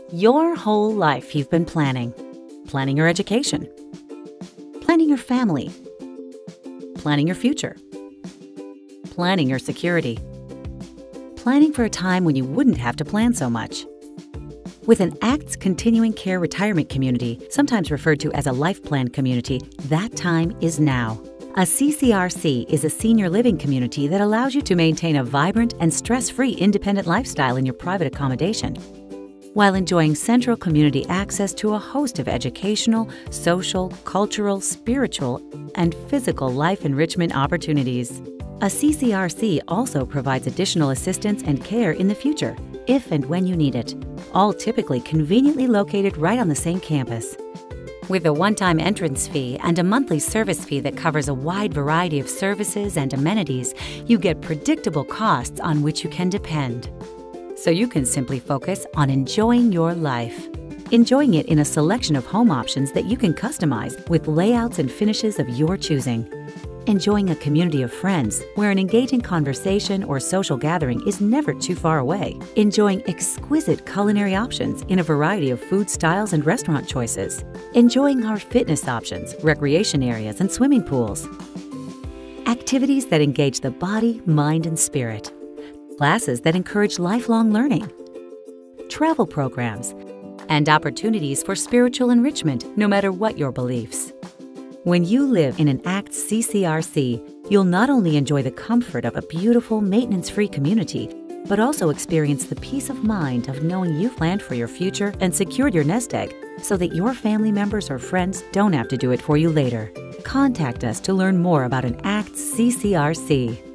Your whole life you've been planning. Planning your education. Planning your family. Planning your future. Planning your security. Planning for a time when you wouldn't have to plan so much. With an ACTS Continuing Care Retirement Community, sometimes referred to as a life plan community, that time is now. A CCRC is a senior living community that allows you to maintain a vibrant and stress-free independent lifestyle in your private accommodation, while enjoying central community access to a host of educational, social, cultural, spiritual, and physical life enrichment opportunities. A CCRC also provides additional assistance and care in the future, if and when you need it, all typically conveniently located right on the same campus. With a one-time entrance fee and a monthly service fee that covers a wide variety of services and amenities, you get predictable costs on which you can depend. So you can simply focus on enjoying your life. Enjoying it in a selection of home options that you can customize with layouts and finishes of your choosing. Enjoying a community of friends where an engaging conversation or social gathering is never too far away. Enjoying exquisite culinary options in a variety of food styles and restaurant choices. Enjoying our fitness options, recreation areas, and swimming pools. Activities that engage the body, mind, and spirit. Classes that encourage lifelong learning, travel programs, and opportunities for spiritual enrichment no matter what your beliefs. When you live in an ACTS CCRC, you'll not only enjoy the comfort of a beautiful, maintenance-free community, but also experience the peace of mind of knowing you've planned for your future and secured your nest egg so that your family members or friends don't have to do it for you later. Contact us to learn more about an ACTS CCRC.